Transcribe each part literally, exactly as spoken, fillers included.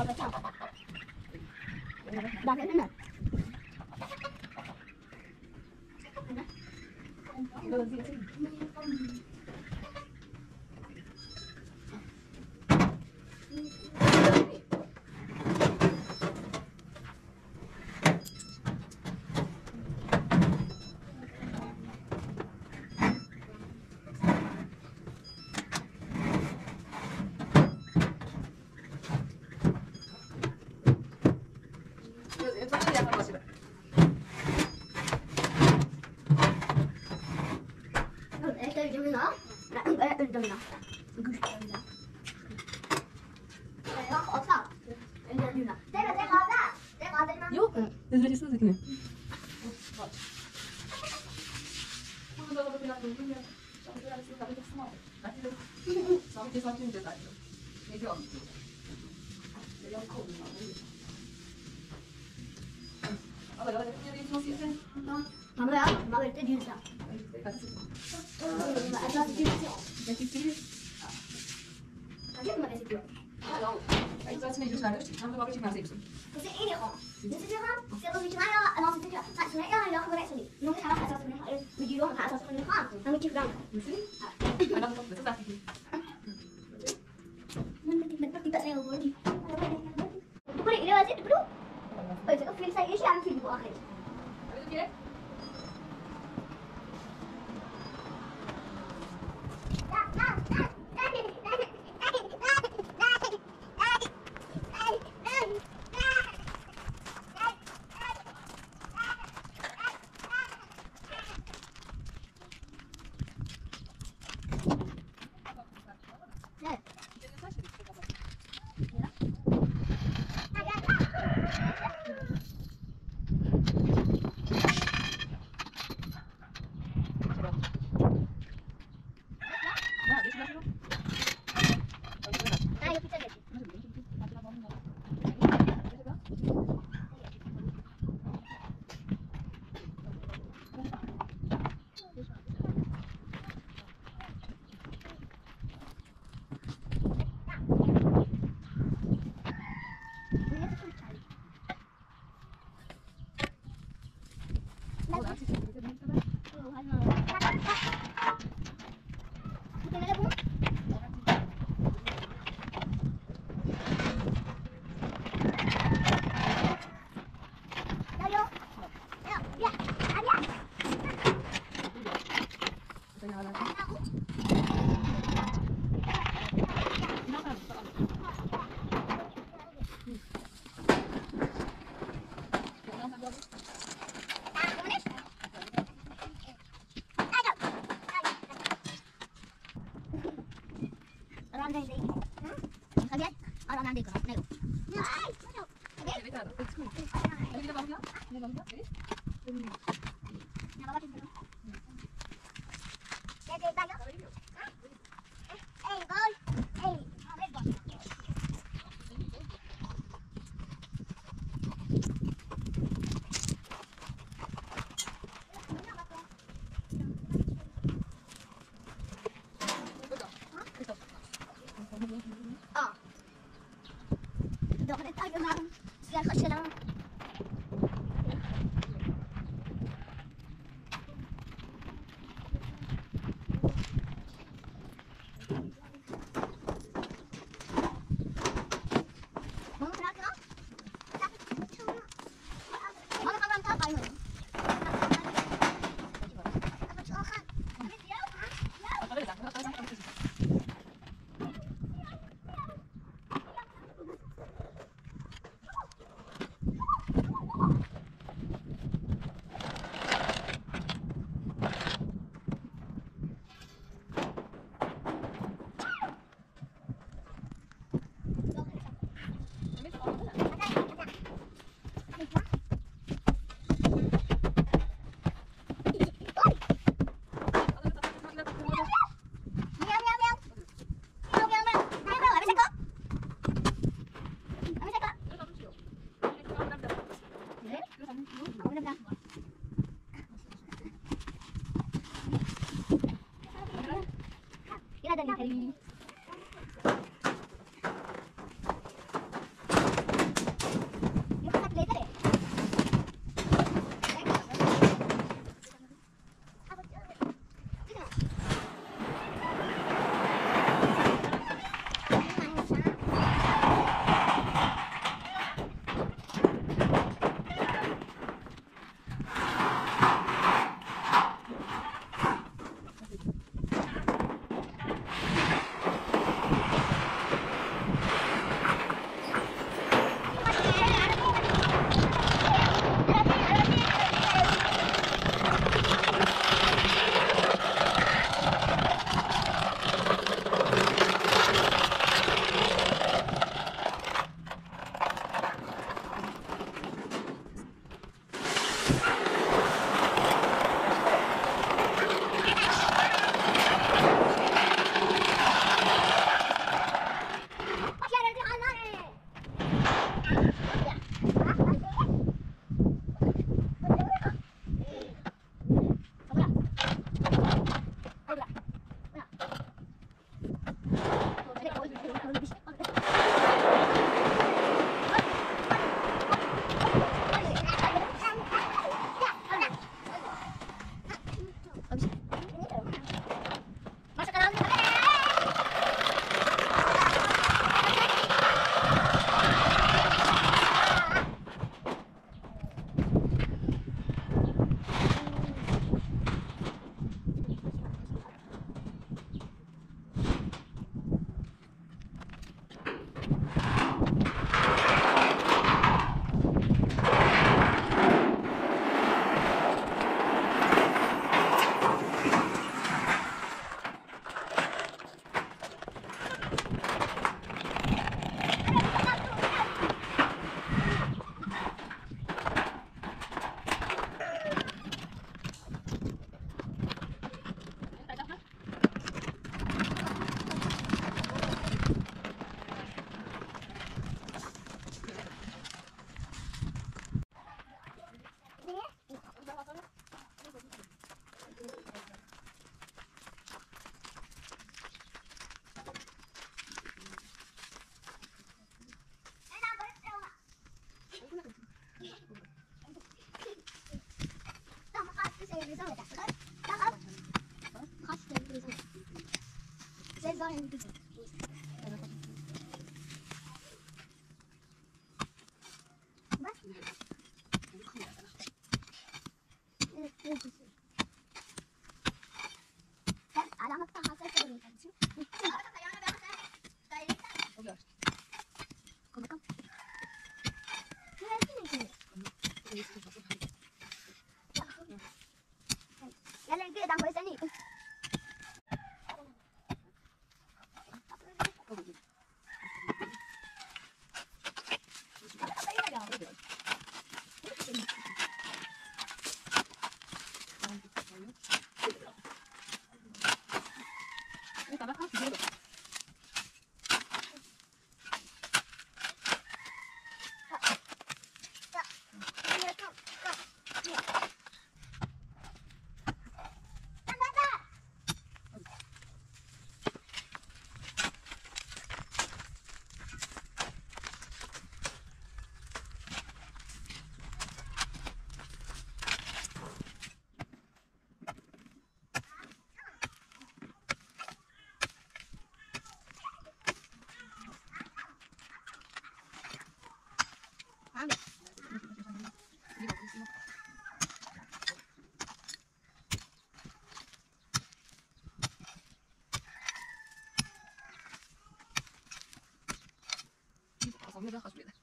Đạp lên này. Yok. Özellikle zikne. Mamma, mamma inte ljusa. Ik zal het niet doen, maar dus dan wil ik maar zeggen. بس ايه يا خالص بس يا خالص سيبوا مش معايا انا قصدي كده عشان ايه انا اخبر احسن مو مش هروح اساس من ايه بيجي لهم على اساس من الخام انا كيف بعمل انا بس بس احكي من بدي من بدي بقى يا ولدي تقولي الى وزيت بلو بس في ساي ايش يعني في الاخر يلا نجي قدام كويس تاني Wieder raus wieder.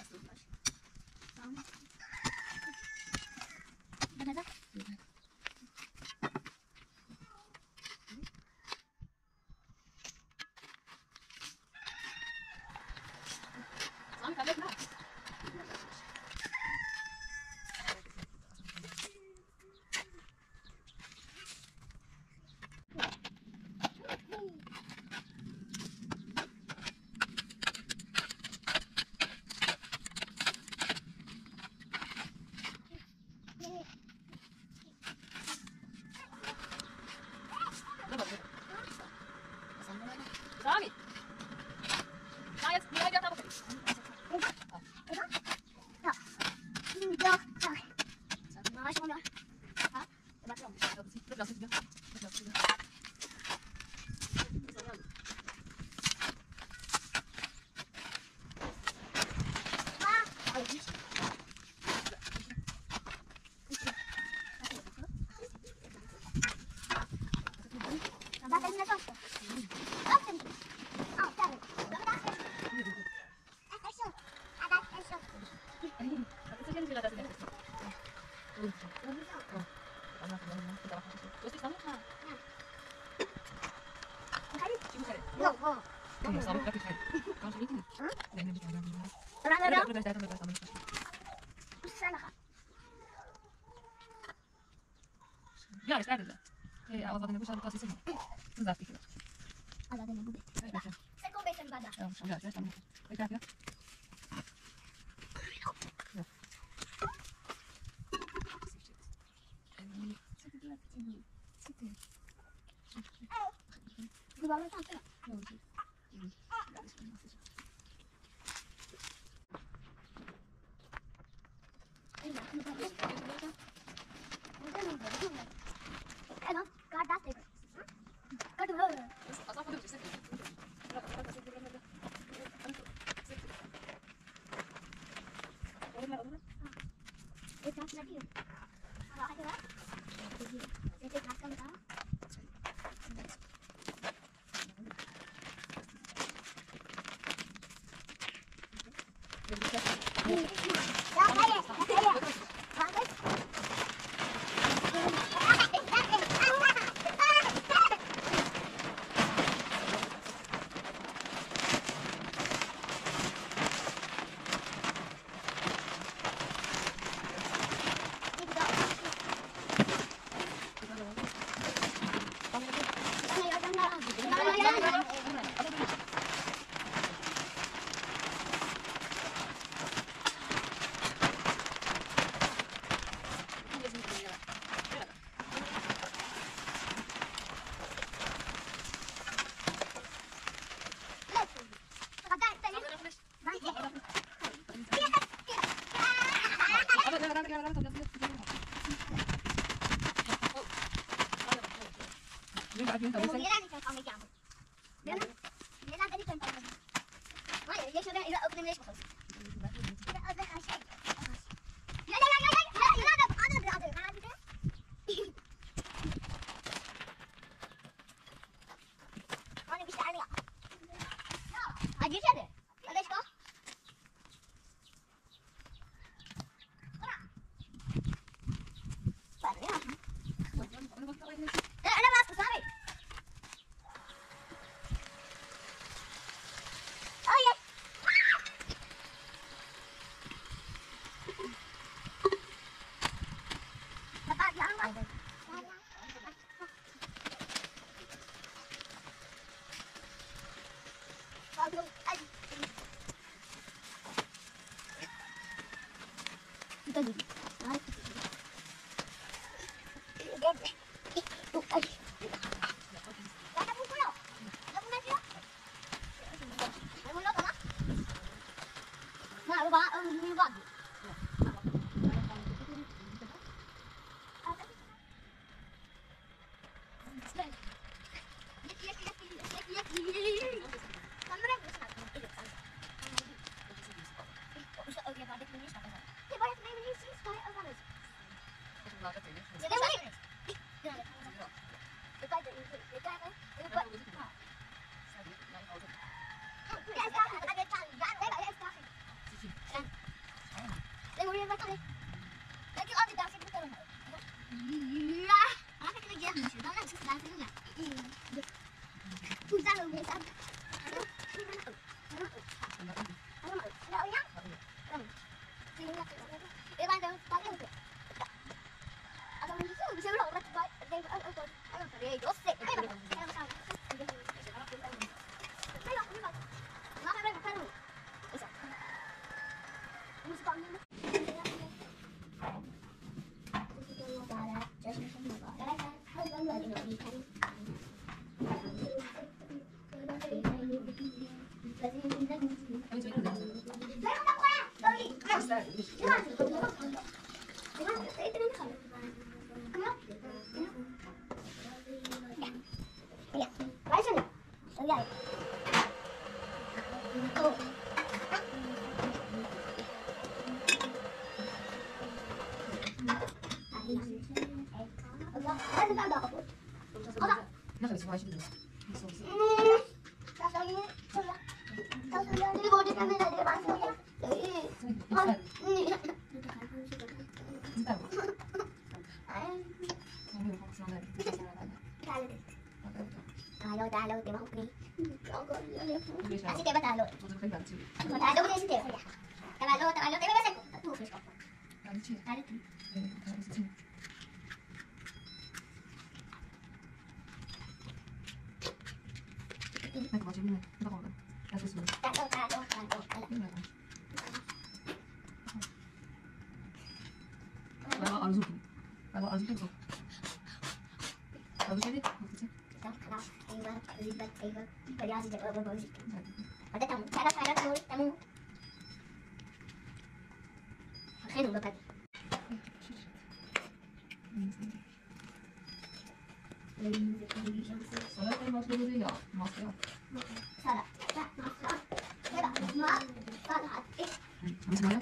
Sami! Na, jetzt, wie weit der Tabak? Ja, ist ärgerlich. Ja, aber wenn du schon das ist, dann sag ich dir. على هذا النبوة. سكون بيت البدع. Ja, schon ja, ich dann. Ich sag ja. Así que va a estar lo. Va a lo que te va a lo, te va a lo, te va a seco. Tu fresco. Dale. Ecco, faccio bene. Da come? La stessa. Dalo, dalo, dalo. Vado al zucchero. Vado al zucchero. Vado vedi? Ada tamu, cara cara tamu, tamu. Akhirnya udah tadi. Sono le nostre cose io, nostre. Salah, tak, maaf, maaf, maaf, salah, eh. Habis banyak?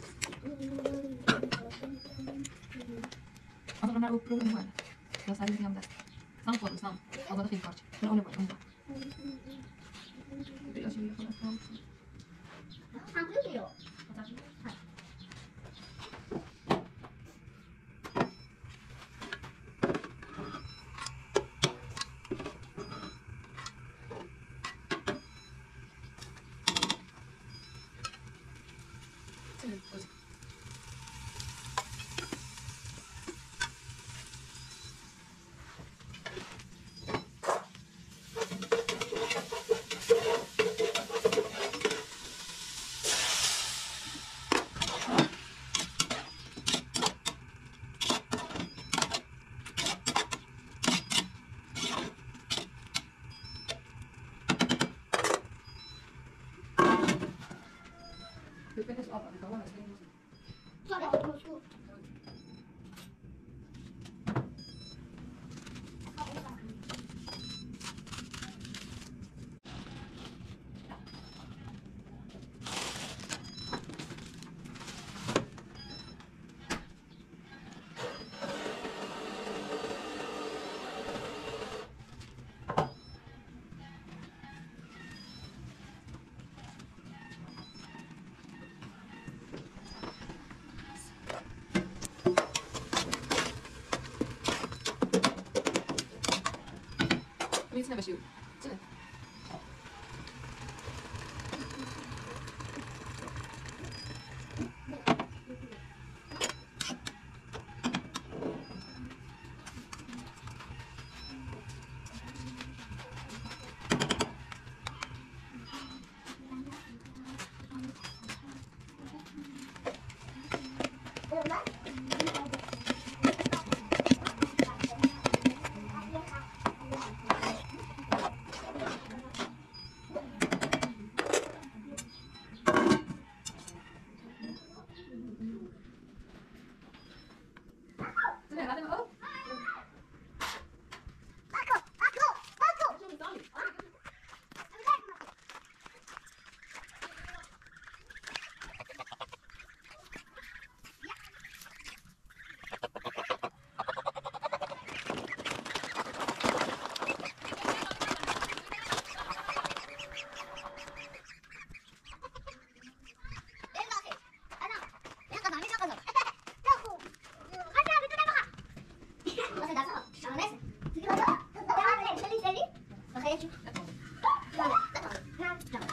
Atau kena ukur gimana? Gak saling diam dah. Sam for sam. Atau tak ikut. Kalau udah buat Aku dulu. Sì, così. Dipende su apa, di bawah atau di atas? Soalnya bosku. Nic never shoot. Tyle. Tyle, radę ma. O! Aku, aku, aku. Masih dasar, jangan les. Sedikit aja. Jangan les, seli seli. Makanya cuy. Jangan, jangan.